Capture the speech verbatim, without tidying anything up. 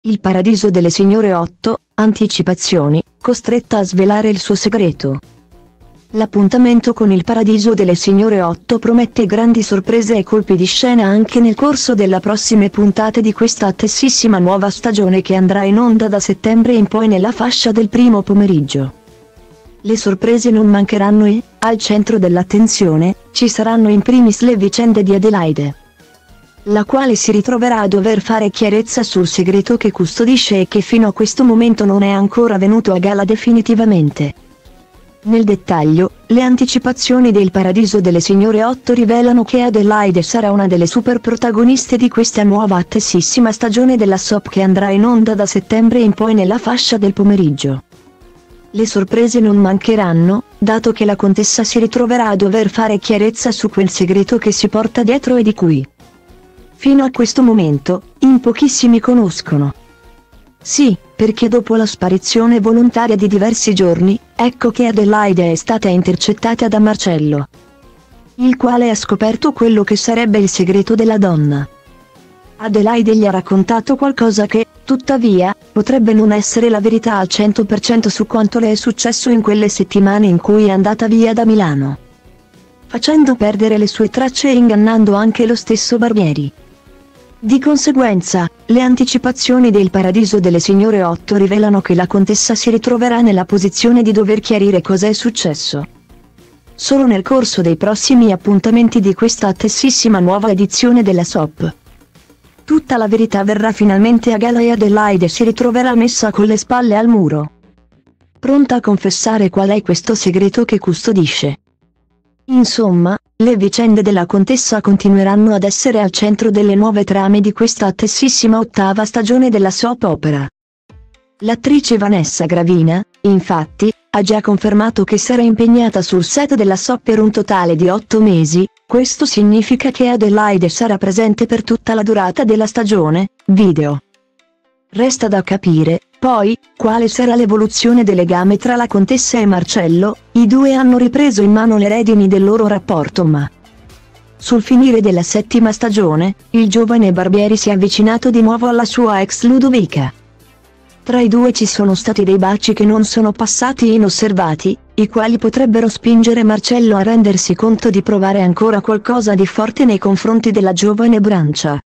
Il paradiso delle signore otto, anticipazioni, costretta a svelare il suo segreto. L'appuntamento con il paradiso delle signore otto promette grandi sorprese e colpi di scena anche nel corso delle prossime puntate di questa attesissima nuova stagione che andrà in onda da settembre in poi nella fascia del primo pomeriggio. Le sorprese non mancheranno e, al centro dell'attenzione, ci saranno in primis le vicende di Adelaide, la quale si ritroverà a dover fare chiarezza sul segreto che custodisce e che fino a questo momento non è ancora venuto a galla definitivamente. Nel dettaglio, le anticipazioni del paradiso delle signore otto rivelano che Adelaide sarà una delle super protagoniste di questa nuova attesissima stagione della soap che andrà in onda da settembre in poi nella fascia del pomeriggio. Le sorprese non mancheranno, dato che la contessa si ritroverà a dover fare chiarezza su quel segreto che si porta dietro e di cui, fino a questo momento, in pochissimi conoscono. Sì, perché dopo la sparizione volontaria di diversi giorni, ecco che Adelaide è stata intercettata da Marcello, il quale ha scoperto quello che sarebbe il segreto della donna. Adelaide gli ha raccontato qualcosa che, tuttavia, potrebbe non essere la verità al cento per cento su quanto le è successo in quelle settimane in cui è andata via da Milano, facendo perdere le sue tracce e ingannando anche lo stesso Barbieri. Di conseguenza, le anticipazioni del paradiso delle signore otto rivelano che la contessa si ritroverà nella posizione di dover chiarire cosa è successo. Solo nel corso dei prossimi appuntamenti di questa attesissima nuova edizione della soap, tutta la verità verrà finalmente a galla e Adelaide si ritroverà messa con le spalle al muro, pronta a confessare qual è questo segreto che custodisce. Insomma, le vicende della contessa continueranno ad essere al centro delle nuove trame di questa attesissima ottava stagione della soap opera. L'attrice Vanessa Gravina, infatti, ha già confermato che sarà impegnata sul set della soap per un totale di otto mesi, questo significa che Adelaide sarà presente per tutta la durata della stagione video. Resta da capire, poi, quale sarà l'evoluzione del legame tra la contessa e Marcello. I due hanno ripreso in mano le redini del loro rapporto ma, sul finire della settima stagione, il giovane Barbieri si è avvicinato di nuovo alla sua ex Ludovica. Tra i due ci sono stati dei baci che non sono passati inosservati, i quali potrebbero spingere Marcello a rendersi conto di provare ancora qualcosa di forte nei confronti della giovane Brancia.